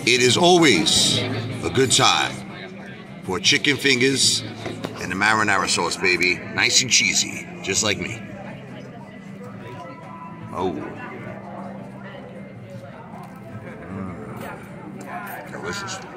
It is always a good time for chicken fingers and the marinara sauce, baby. Nice and cheesy, just like me. Oh. Delicious.